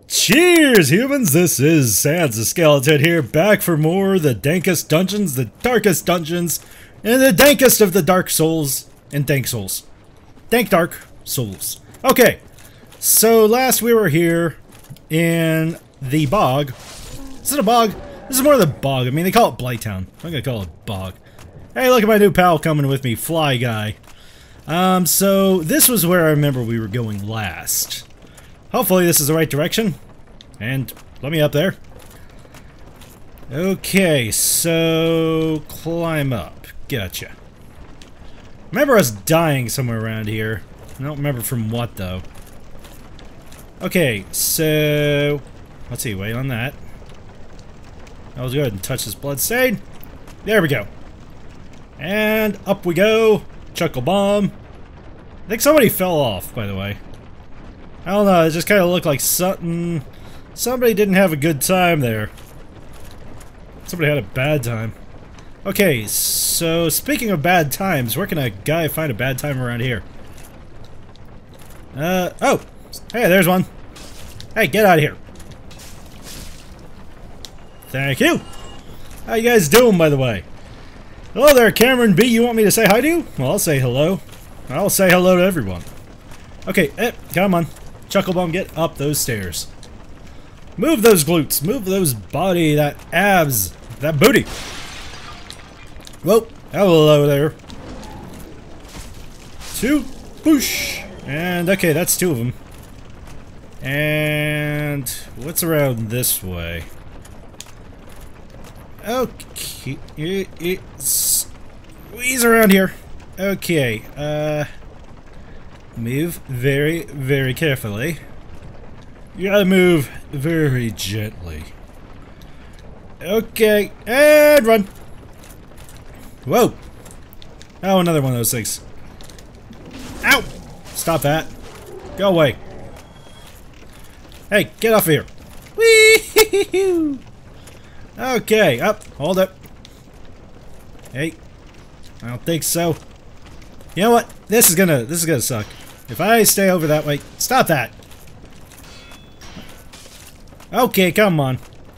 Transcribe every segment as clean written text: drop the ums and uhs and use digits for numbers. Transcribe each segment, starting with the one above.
Cheers, humans! This is Sans the Skeleton here, back for more of the dankest dungeons, the darkest dungeons, and the dankest of the dark souls and dank souls. Dank dark souls. Okay, so last we were here in the bog. Is it a bog? This is more of the bog. I mean, they call it Blighttown. I'm gonna call it bog. Hey, look at my new pal coming with me, Fly Guy. So this was where I remember we were going last. Hopefully this is the right direction. And let me up there. Okay, so climb up. Gotcha. Remember us dying somewhere around here. I don't remember from what though. Okay, so let's see, wait on that. I'll go ahead and touch this blood stain. There we go. And up we go. Chuckle bomb. I think somebody fell off, by the way. I don't know, it just kind of looked like somebody didn't have a good time there. Somebody had a bad time. Okay, so speaking of bad times, where can a guy find a bad time around here? Oh! Hey, there's one. Hey, get out of here. Thank you. How you guys doing, by the way? Hello there, Cameron B. You want me to say hi to you? Well, I'll say hello. I'll say hello to everyone. Okay, come on. Chucklebum, get up those stairs. Move those glutes. Move those body, that abs, that booty. Whoa, hello there. Two, whoosh. And, okay, that's two of them. And what's around this way? Okay, squeeze around here. Okay, move very, very carefully. You gotta move very gently. Okay, and run. Whoa. Oh, another one of those things. Ow! Stop that. Go away. Hey, get off of here. Whee! Okay, up. Hold up. Hey. I don't think so. You know what? This is gonna suck. If I stay over that way, stop that. Okay, come on.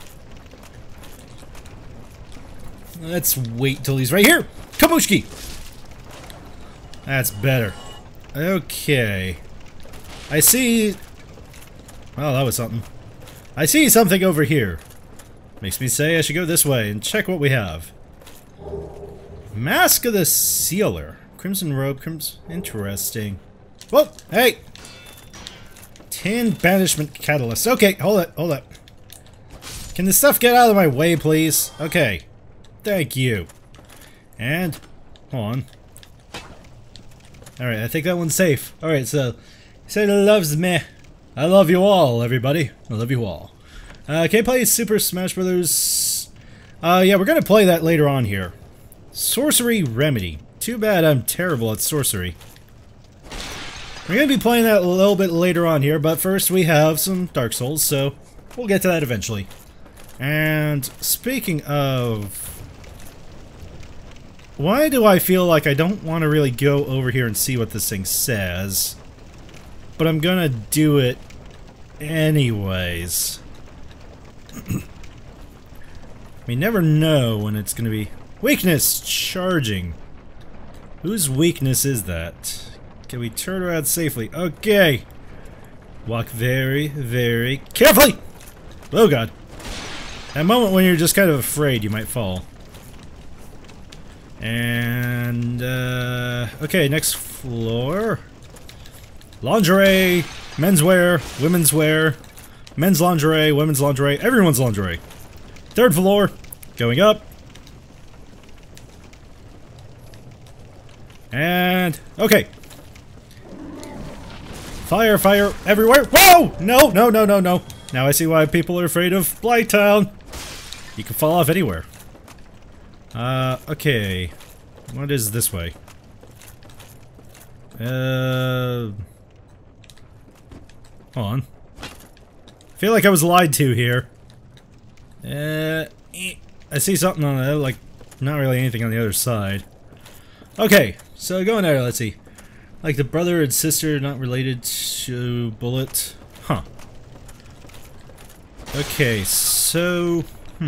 Let's wait till he's right here. Kabushki. That's better. Okay. I see. Oh, that was something. I see something over here. Makes me say I should go this way and check what we have. Mask of the Sealer. Crimson robe, crimson. Interesting. Whoa! Hey! Tin banishment catalyst. Okay, hold it, hold up. Can this stuff get out of my way, please? Okay. Thank you. And, hold on. Alright, I think that one's safe. Alright, so, say loves me. I love you all, everybody. I love you all. Can I play Super Smash Brothers? Yeah, we're gonna play that later on here. Sorcery Remedy. Too bad I'm terrible at sorcery. We're going to be playing that a little bit later on here, but first we have some Dark Souls, so we'll get to that eventually. And speaking of... why do I feel like I don't want to really go over here and see what this thing says? But I'm going to do it anyways. We never know when it's going to be... weakness! Charging. Whose weakness is that? Can we turn around safely? Okay. Walk very, very carefully! Oh god. That moment when you're just kind of afraid you might fall. And, okay, next floor. Lingerie, menswear, women's wear, men's lingerie, women's lingerie, everyone's lingerie. Third floor, going up. And, okay. Fire, fire, everywhere. Whoa! No, no, no, no, no. Now I see why people are afraid of Blighttown. You can fall off anywhere. Okay. What is this way? Hold on. I feel like I was lied to here. I see something on the, like, not really anything on the other side. Okay, so going there, let's see. Like the brother and sister not related to Bullet. Huh. Okay, so...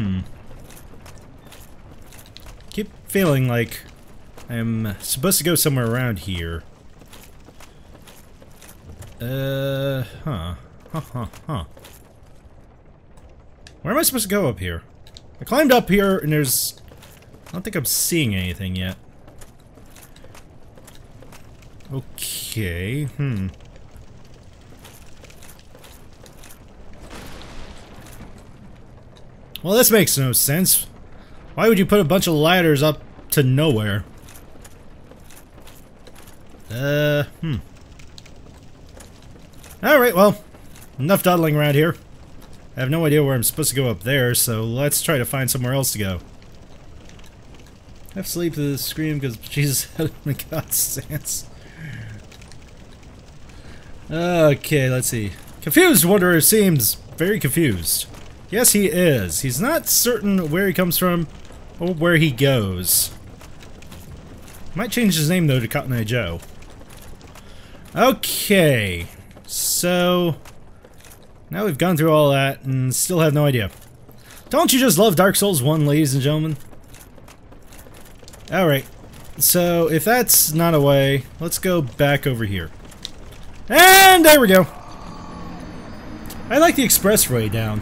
Keep feeling like I'm supposed to go somewhere around here. Where am I supposed to go up here? I climbed up here and there's... I don't think I'm seeing anything yet. Okay, Well, this makes no sense. Why would you put a bunch of ladders up to nowhere? Alright, well, enough dawdling around here. I have no idea where I'm supposed to go up there, so let's try to find somewhere else to go. I have to sleep to the scream because Jesus had my God sense. Okay, let's see. Confused Wanderer seems very confused. Yes, he is. He's not certain where he comes from or where he goes. Might change his name though to Cotton Eye Joe. Okay, so now we've gone through all that and still have no idea. Don't you just love Dark Souls 1, ladies and gentlemen? Alright, so if that's not a way, let's go back over here. And there we go! I like the expressway down.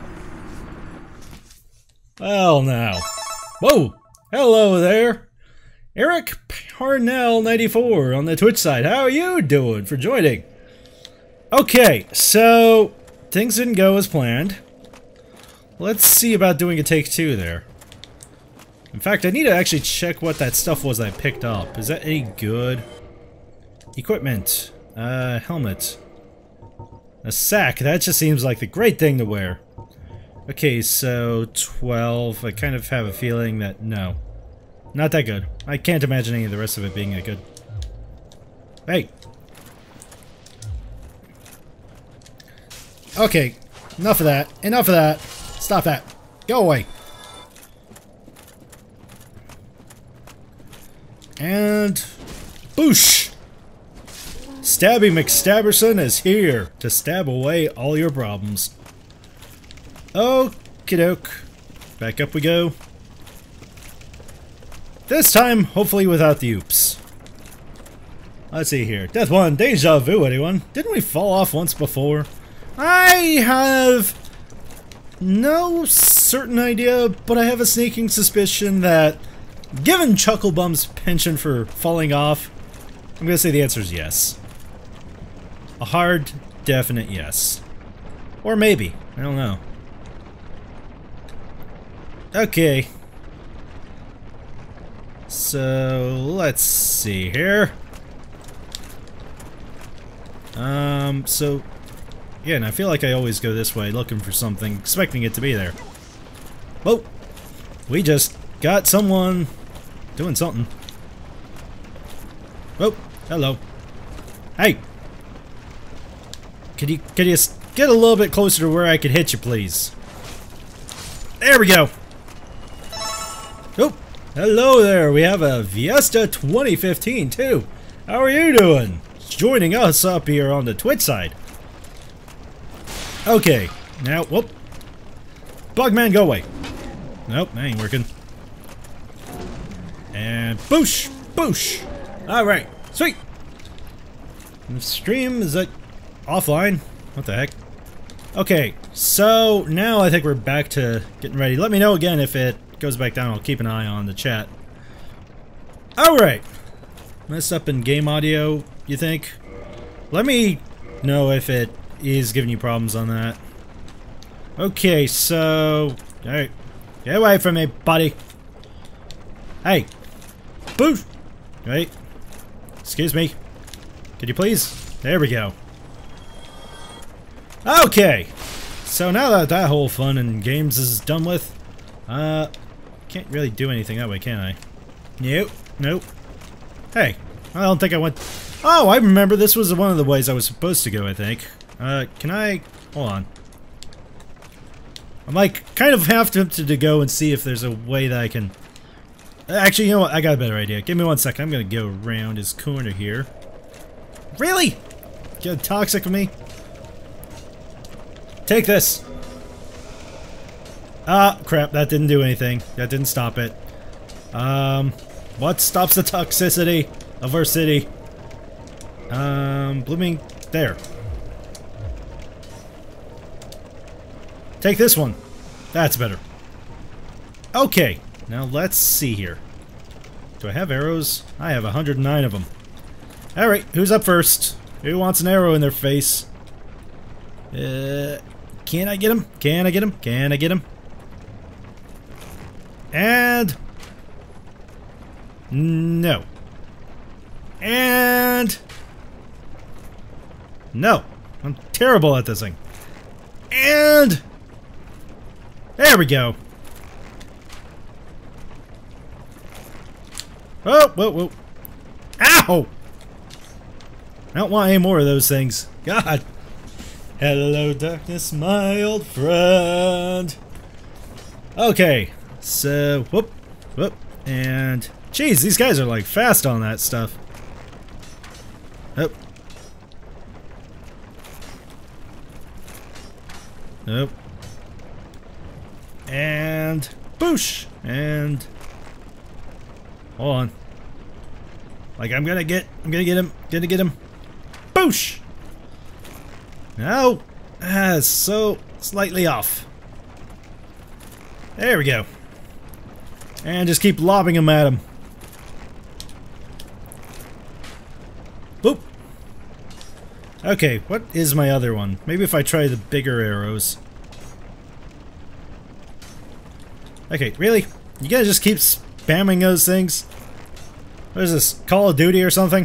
Well now. Whoa! Hello there! Eric Parnell94 on the Twitch side. How are you doing for joining? Okay, so things didn't go as planned. Let's see about doing a take two there. In fact, I need to actually check what that stuff was I picked up. Is that any good? Equipment. Helmet. A sack. That just seems like the great thing to wear. Okay, so 12. I kind of have a feeling that no. Not that good. I can't imagine any of the rest of it being that good. Hey! Okay, enough of that. Enough of that. Stop that. Go away. And... boosh! Stabby McStabberson is here to stab away all your problems. Okie doke. Back up we go. This time, hopefully without the oops. Let's see here. Death 1, deja vu, anyone? Didn't we fall off once before? I have no certain idea, but I have a sneaking suspicion that, given Chucklebum's penchant for falling off, I'm gonna say the answer is yes. A hard, definite yes. Or maybe. I don't know. Okay. So, let's see here. So, yeah, and I feel like I always go this way looking for something, expecting it to be there. Whoa! We just got someone doing something. Oh, hello. Hey! Could you get a little bit closer to where I could hit you, please? There we go! Oh! Hello there, we have a Fiesta 2015 too. How are you doing? Joining us up here on the Twitch side. Okay, now, whoop. Bugman, go away. Nope, that ain't working. And boosh! Boosh! Alright, sweet! The stream is offline? What the heck? Okay, so now I think we're back to getting ready. Let me know again if it goes back down. I'll keep an eye on the chat. Alright. Messed up in game audio, you think? Let me know if it is giving you problems on that. Okay, so... Alright. Get away from me, buddy. Hey. Boosh! Right. Excuse me. Could you please? There we go. Okay. So now that that whole fun and games is done with, can't really do anything that way, can I? Nope. Nope. Hey, I don't think I went... Oh, I remember this was one of the ways I was supposed to go, I think. Can I... Hold on. I'm like, kind of half tempted to go and see if there's a way that I can... Actually, you know what? I got a better idea. Give me 1 second. I'm gonna go around his corner here. Really? Get toxic with me? Take this. Ah, crap, that didn't do anything. That didn't stop it. What stops the toxicity of our city? Blooming... There. Take this one. That's better. Okay, now let's see here. Do I have arrows? I have 109 of them. Alright, who's up first? Who wants an arrow in their face? Can I get him? Can I get him? Can I get him? And... no. And... no. I'm terrible at this thing. And... there we go. Oh, whoa, whoa. Ow! I don't want any more of those things. God. Hello, darkness, my old friend. Okay. So, whoop, whoop, and... jeez, these guys are like fast on that stuff. Oh. Nope. And... boosh! And... hold on. Like, I'm gonna get him. Gonna get him. Boosh! No! Ah, it's so slightly off. There we go. And just keep lobbing him at him. Boop! Okay, what is my other one? Maybe if I try the bigger arrows. Okay, really? You gotta just keep spamming those things? What is this? Call of Duty or something?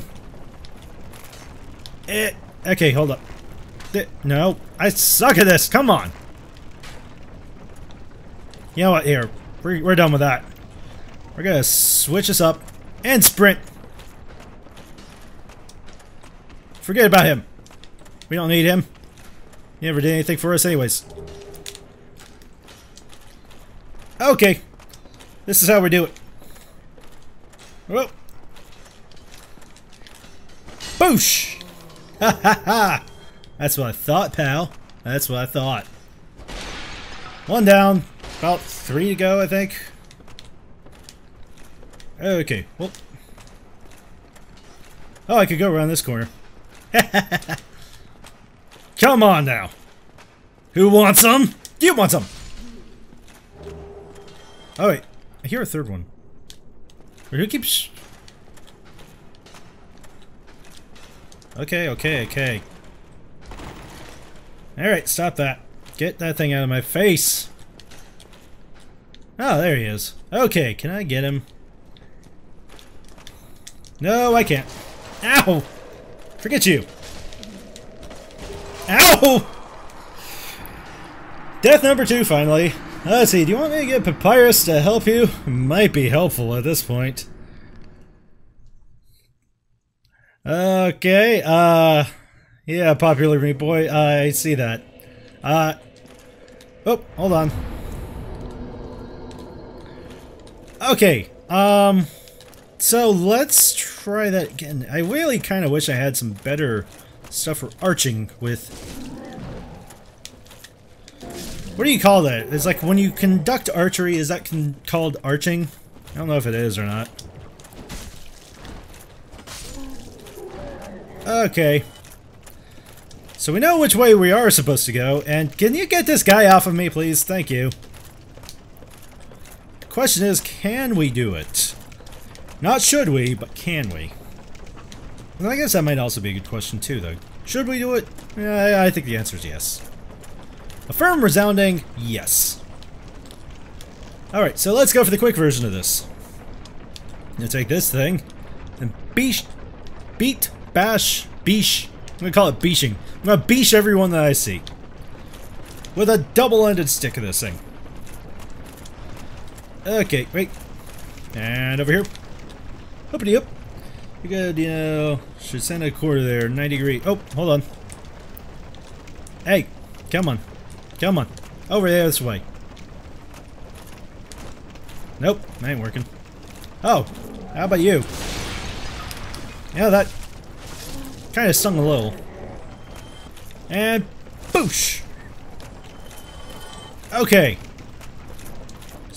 Okay, hold up. No, I suck at this. Come on. You know what? Here, we're done with that. We're gonna switch this up and sprint. Forget about him. We don't need him. He never did anything for us anyways. Okay. This is how we do it. Whoa. Boosh! Ha ha ha! That's what I thought, pal. That's what I thought. One down. About 3 to go, I think. Okay, well. Oh, I could go around this corner. Come on now. Who wants some? You want some? Oh wait, I hear a third one. Or who keeps... okay, okay, okay. Alright, stop that. Get that thing out of my face. Oh, there he is. Okay, can I get him? No, I can't. Ow! Forget you. Ow! Death number 2, finally. Let's see, do you want me to get Papyrus to help you? Might be helpful at this point. Okay, yeah, popular meat boy, I see that. Oh, hold on. Okay, so let's try that again. I really kind of wish I had some better stuff for arching with... what do you call that? It's like when you conduct archery, is that called arching? I don't know if it is or not. Okay. So we know which way we are supposed to go, and can you get this guy off of me, please? Thank you. The question is, can we do it? Not should we, but can we? And I guess that might also be a good question too, though. Should we do it? Yeah, I think the answer is yes. A firm, resounding yes. Alright, so let's go for the quick version of this. I'm gonna take this thing and beat, bash, beesh. I'm gonna call it beeshing. I'm gonna beesh everyone that I see. With a double-ended stick of this thing. Okay, wait. And over here. Hoopity up. You could, you know, should send a quarter there, 90 degree. Oh, hold on. Hey, come on. Come on. Over there this way. Nope, that ain't working. Oh, how about you? Yeah, that kind of stung a little. And boosh! Okay.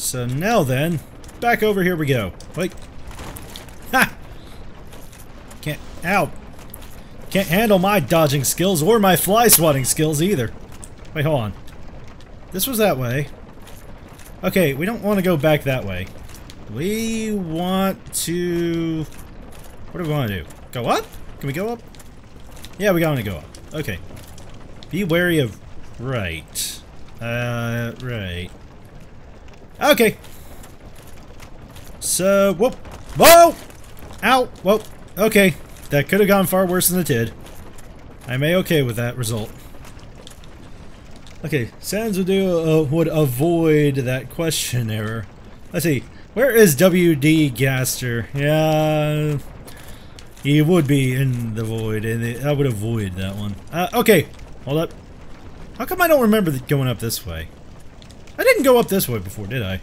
so now then, back over here we go. Wait. Ha! Can't, ow. Can't handle my dodging skills or my fly swatting skills either. Wait, hold on. This was that way. Okay, we don't want to go back that way. We want to... What do we want to do? Go up? Can we go up? Yeah, we want to go up. Okay. Be wary of... Right. Right. Okay. So, whoop. Whoa! Ow! Whoa. Okay. That could have gone far worse than it did. I'm a-okay with that result. Okay, Sans would avoid that question error. Let's see. Where is WD Gaster? Yeah... He would be in the void, and I would avoid that one. Okay. Hold up. How come I don't remember going up this way? I didn't go up this way before, did I?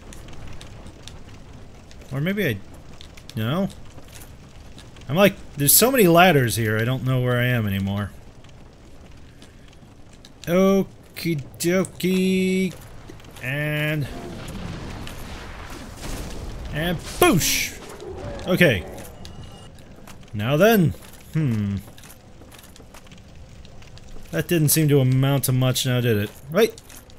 Or maybe I... No? I'm like, there's so many ladders here, I don't know where I am anymore. Okie dokie. And boosh! Okay. Now then. That didn't seem to amount to much now, did it? Wait!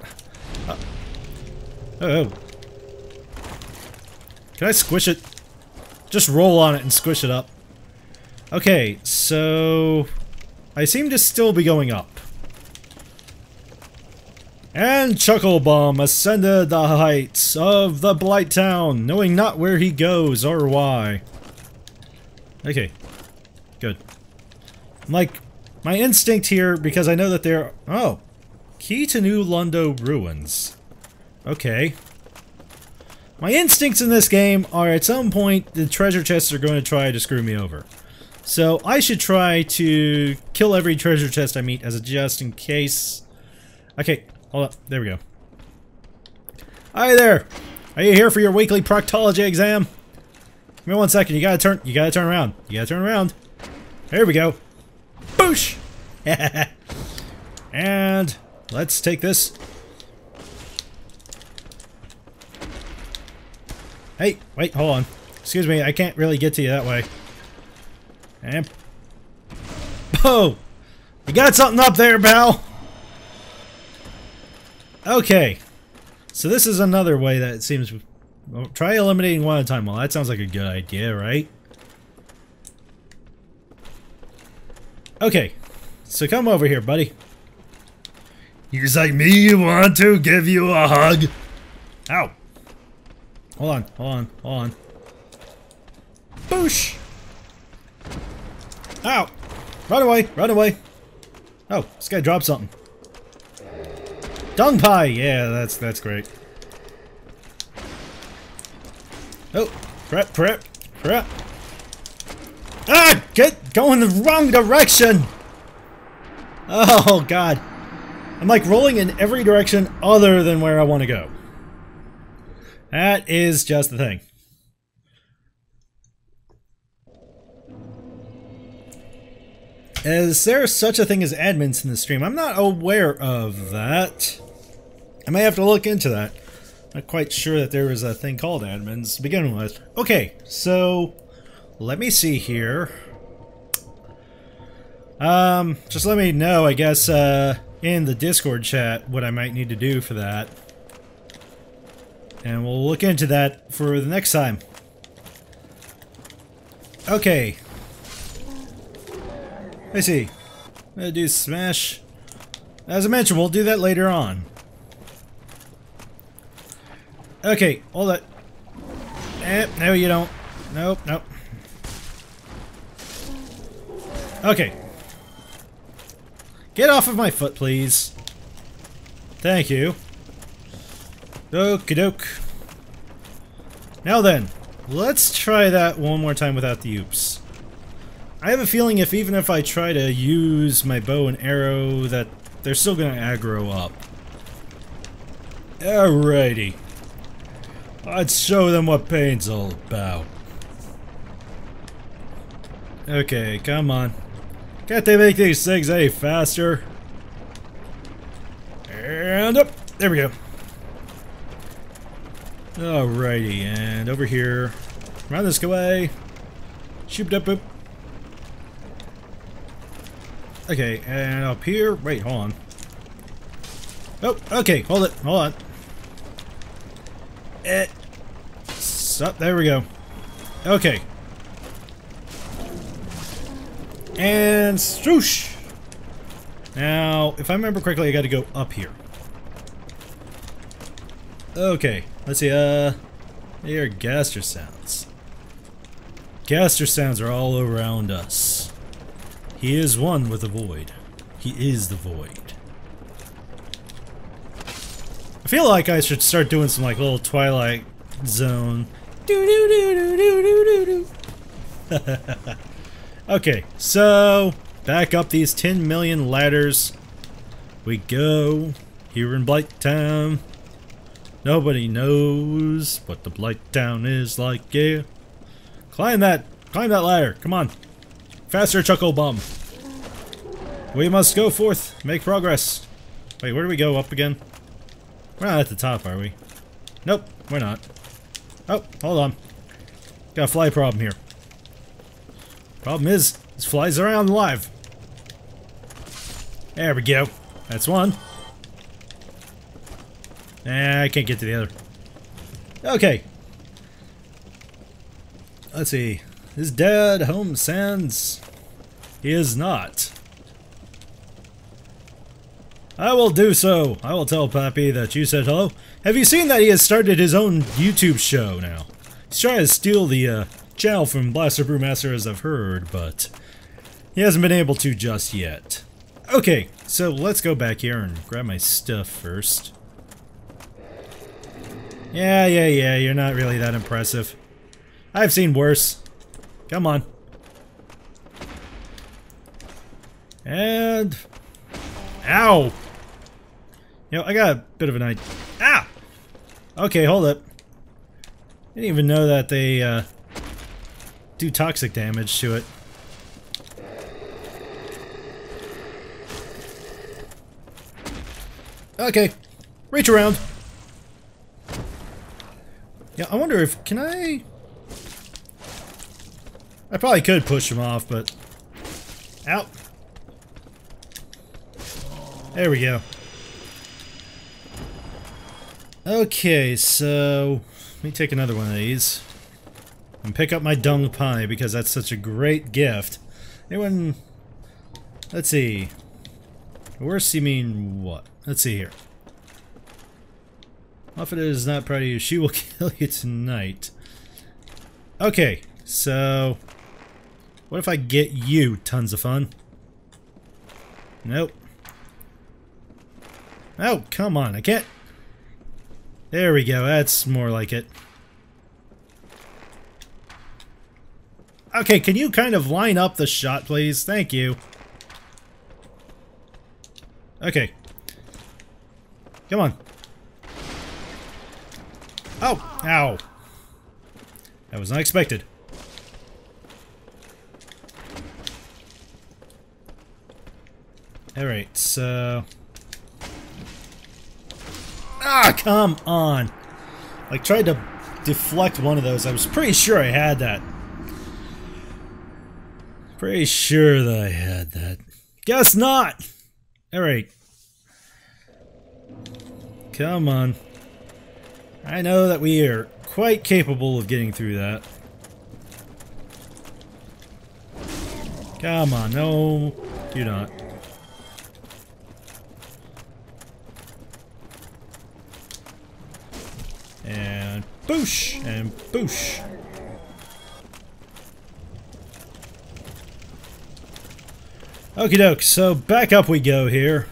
Oh. Can I squish it? Just roll on it and squish it up. Okay, so... I seem to still be going up. And Chucklebum ascended the heights of the Blighttown, knowing not where he goes or why. Okay. Good. Like, my instinct here, because I know that there... Oh! Key to New Lundo Ruins. Okay. My instincts in this game are at some point the treasure chests are going to try to screw me over. So I should try to kill every treasure chest I meet as a just in case. Okay, hold up. There we go. Hi there! Are you here for your weekly proctology exam? Give me 1 second, you gotta turn around. You gotta turn around. There we go. Boosh! And let's take this. Hey, wait, hold on. Excuse me, I can't really get to you that way. And... Oh! You got something up there, pal! Okay. So this is another way that it seems... Well, try eliminating one at a time. Well, that sounds like a good idea, right? Okay. So come over here, buddy. You're like me, you want to give you a hug? Ow. Hold on. Boosh! Ow! Run away! Oh, this guy dropped something. Dung pie! Yeah, that's great. Oh, prep. Ah! Going the wrong direction! Oh, God. I'm like rolling in every direction other than where I want to go. That is just the thing. Is there such a thing as admins in the stream? I'm not aware of that. I may have to look into that. Not quite sure that there is a thing called admins to begin with. Okay, so let me see here. Just let me know, I guess, in the Discord chat what I might need to do for that. And we'll look into that for the next time. Okay. Let's see. I'm gonna do smash. As I mentioned, we'll do that later on. Okay, hold it. No, you don't. Nope. Okay. Get off of my foot, please. Thank you. Okie doke. Now then, let's try that one more time without the oops. I have a feeling even if I try to use my bow and arrow that they're still gonna aggro up. Alrighty. Let's show them what pain's all about. Okay, come on. Can't they make these things any faster? And up! There we go. Alrighty, and over here. Around this way. Shoop up boop. Okay, and up here. Wait, hold on. Oh, okay, hold it. Hold on. So, there we go. Okay. And swoosh! Now, if I remember correctly, I gotta go up here. Okay, let's see, here are gaster sounds. Gaster sounds are all around us. He is one with the void. He is the void. I feel like I should start doing some like little Twilight Zone. Okay, so back up these 10 million ladders we go here in Blighttown. Nobody knows what the Blighttown is like, yeah. Climb that ladder, come on. Faster, Chuckle Bum. We must go forth, make progress. Wait, where do we go up again? We're not at the top, are we? Nope, we're not. Oh, hold on. Got a fly problem here. Problem is, this flies around alive. There we go. That's one. Nah, I can't get to the other. Okay. Let's see. Is Dad home sans? He is not. I will do so. I will tell Pappy that you said hello. Have you seen that he has started his own YouTube show now? He's trying to steal the channel from Blaster Brewmaster, as I've heard, but he hasn't been able to just yet. Okay, so let's go back here and grab my stuff first. Yeah, you're not really that impressive. I've seen worse. Come on. And... Ow! You know, I got a bit of an idea. Ah! Okay, hold up. I didn't even know that they, do toxic damage to it. Okay. Reach around. Yeah, I wonder if... Can I... I probably could push him off, but... Out. There we go. Okay, so... Let me take another one of these. And pick up my dung pie, because that's such a great gift. Anyone... Let's see. Worse, you mean what? Let's see here. Muffet is not proud of you. She will kill you tonight. Okay, so... What if I get you tons of fun? Nope. Oh, come on, I can't... There we go, that's more like it. Okay, can you kind of line up the shot, please? Thank you. Okay. Come on. Oh! Ow! That was unexpected. Alright, so... Ah, come on! Like, tried to deflect one of those. I was pretty sure I had that. Pretty sure that I had that. Guess not! Alright. Come on. I know that we are quite capable of getting through that. Come on, no, you're not. And boosh! And boosh! Okie doke, so back up we go here.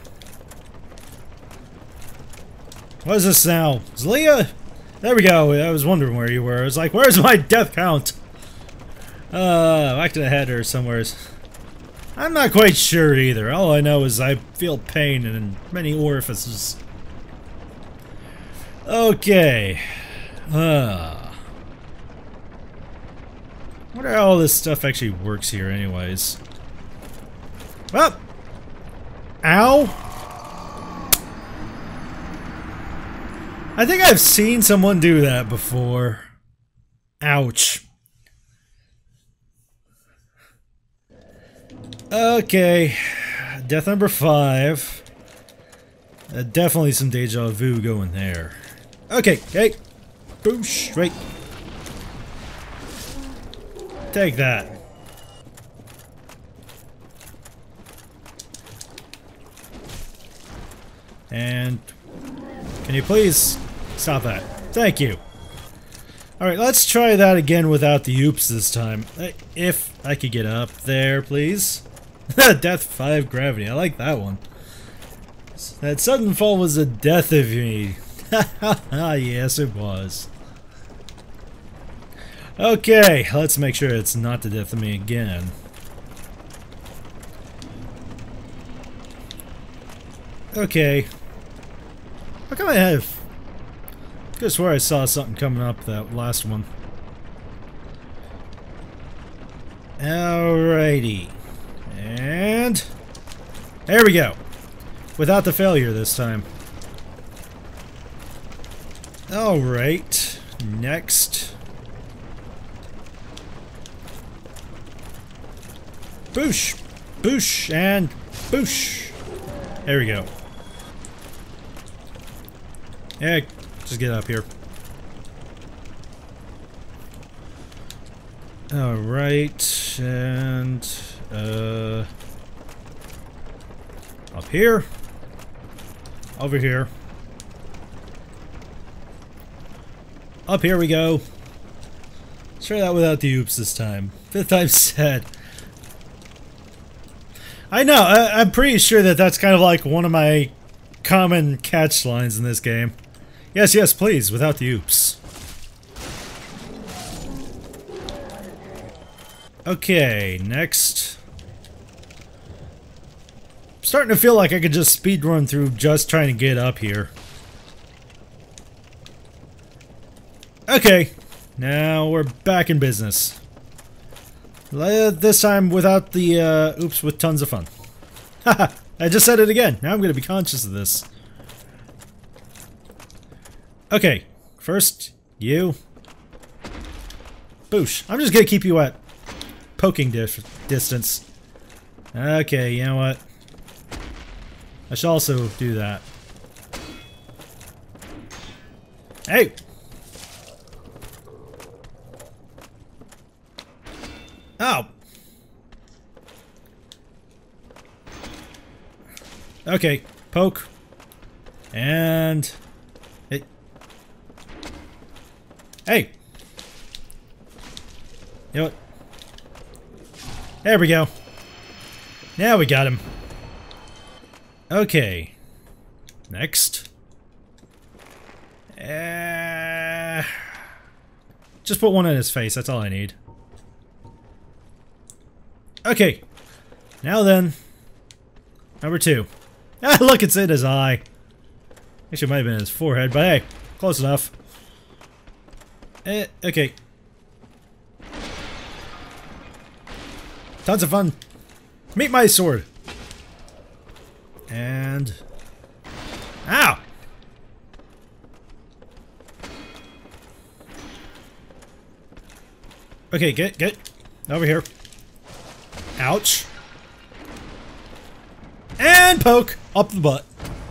What is this now? Is Leah? There we go, I was wondering where you were. I was like, where's my death count? Back to the head or somewhere. I'm not quite sure either. All I know is I feel pain in many orifices. Okay. Wonder how all this stuff actually works here anyways. Well! Ow! I think I've seen someone do that before. Ouch. Okay. Death number 5. Definitely some deja vu going there. Okay, hey. Boosh, right. Take that. And can you please stop that? Thank you. Alright, let's try that again without the oops this time. If I could get up there, please. Death 5 gravity. I like that one. That sudden fall was the death of me. Yes, it was. Okay, let's make sure it's not the death of me again. Okay. How come I have... I could swear I saw something coming up that last one. Alrighty. And... there we go. Without the failure this time. Alright. Next. Boosh! Boosh! And boosh! There we go. Yeah, just get up here. Alright, and up here. Over here. Up here we go. Let's try that without the oops this time. 5th time said. I know, I'm pretty sure that that's kind of like one of my common catch lines in this game. Yes, yes, please, without the oops. Okay, next. I'm starting to feel like I could just speedrun through just trying to get up here. Okay, now we're back in business. This time without the oops with tons of fun. Haha, I just said it again. Now I'm going to be conscious of this. Okay, first, you. Boosh. I'm just going to keep you at poking distance. Okay, you know what? I shall also do that. Hey! Oh! Okay, poke. And... hey! You know what? There we go. Now we got him. Okay. Next. Just put one in his face, that's all I need. Okay. Now then. Number 2. Ah, look, it's in his eye. Actually, it might have been in his forehead, but hey, close enough. Okay. Tons of fun. Meet my sword. And... ow! Okay, get over here. Ouch. And poke up the butt.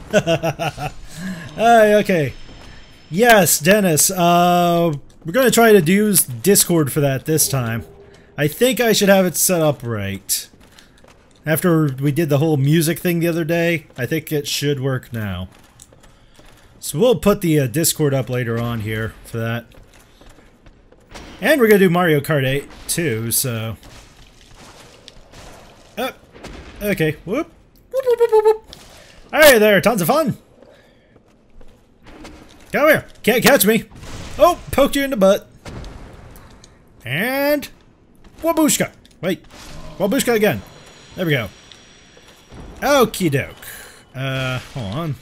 Okay. Yes, Dennis. We're gonna try to use Discord for that this time. I think I should have it set up right. After we did the whole music thing the other day, I think it should work now. So we'll put the Discord up later on here for that. And we're gonna do Mario Kart 8 too, so... okay, whoop. Whoop, whoop, whoop, whoop, whoop. Hey there, tons of fun! Come here, can't catch me! Oh, poked you in the butt. And... wabushka! Wait, wabushka again. There we go. Okie doke. Hold on.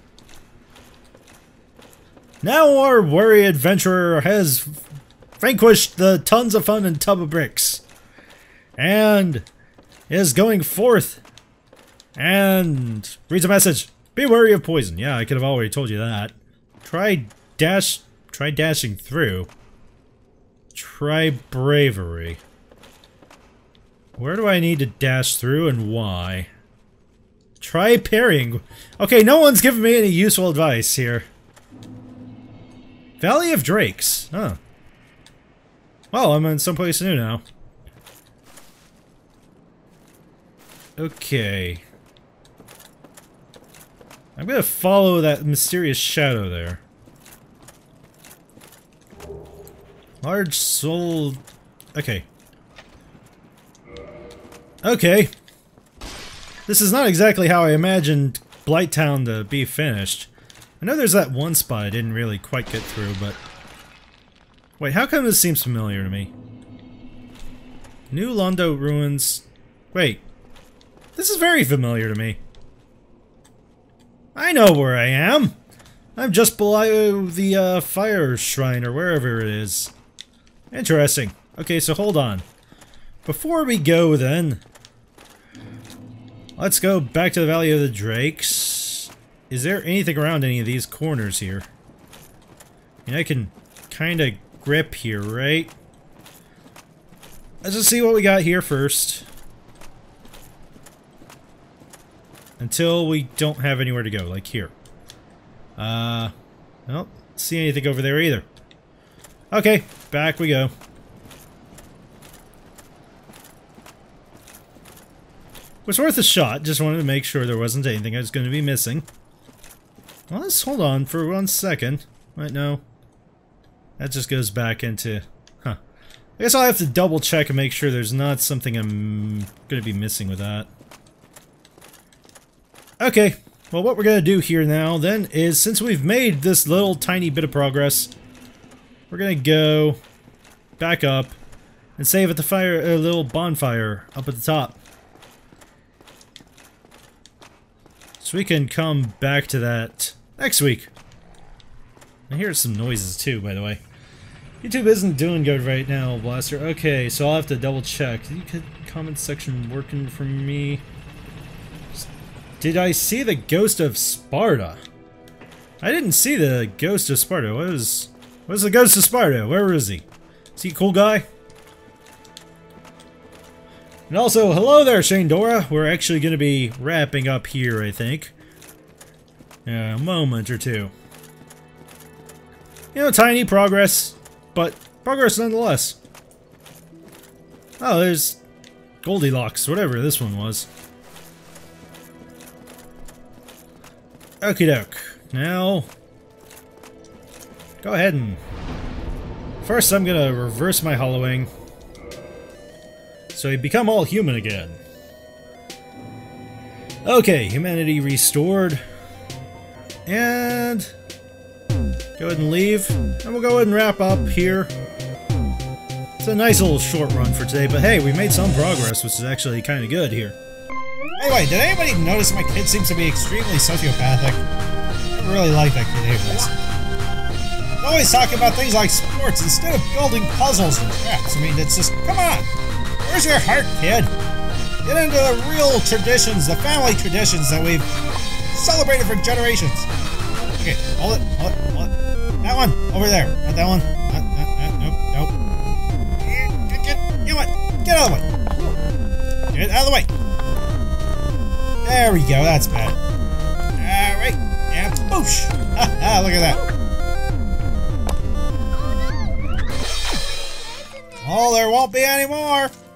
Now our wary adventurer has vanquished the tons of fun and tub of bricks. And is going forth. And reads a message. Be wary of poison. Yeah, I could have already told you that. Try dashing through. Try bravery. Where do I need to dash through and why? Try parrying. Okay, no one's giving me any useful advice here. Valley of Drakes. Huh. Well, I'm in someplace new now. Okay. I'm gonna follow that mysterious shadow there. Large soul... Okay. Okay. This is not exactly how I imagined Blighttown to be finished. I know there's that one spot I didn't really quite get through, but... Wait, how come this seems familiar to me? New Londo Ruins... Wait. This is very familiar to me. I know where I am! I'm just below the, fire shrine, or wherever it is. Interesting. Okay, so hold on. Before we go, then... Let's go back to the Valley of the Drakes. Is there anything around any of these corners here? I mean, I can kinda grip here, right? Let's just see what we got here first. Until we don't have anywhere to go, like here. I don't see anything over there either. Okay, back we go. Was worth a shot, just wanted to make sure there wasn't anything I was going to be missing. Well, let's hold on for 1 second. Wait, no. That just goes back into... Huh. I guess I'll have to double check and make sure there's not something I'm going to be missing with that. Okay, well what we're going to do here now then is, since we've made this little tiny bit of progress, we're going to go back up and save at the fire, little bonfire up at the top. So we can come back to that next week. I hear some noises too, by the way. YouTube isn't doing good right now, Blaster. Okay, so I'll have to double check. Did you get comment section working for me? Did I see the ghost of Sparta? I didn't see the ghost of Sparta. What's the ghost of Sparta? Where is he? Is he a cool guy? And also, hello there, Shane Dora. We're actually going to be wrapping up here, I think. Yeah, a moment or two. You know, tiny progress, but progress nonetheless. Oh, there's Goldilocks, whatever this one was. Okie doke. Now, go ahead and... First, I'm gonna reverse my hollowing. So you become all human again. Okay, humanity restored. And... Go ahead and leave. And we'll go ahead and wrap up here. It's a nice little short run for today, but hey, we made some progress, which is actually kind of good here. Anyway, did anybody notice my kid seems to be extremely sociopathic? I really like that kid anyways. Always talking about things like sports instead of building puzzles and traps. I mean, it's just, come on! Where's your heart, kid? Get into the real traditions, the family traditions that we've celebrated for generations. Okay, hold it. That one, over there. Not that one. Nope. Get out of the way. Get out of the way. There we go, that's bad. Alright, and boosh! Look at that. Oh, there won't be any more!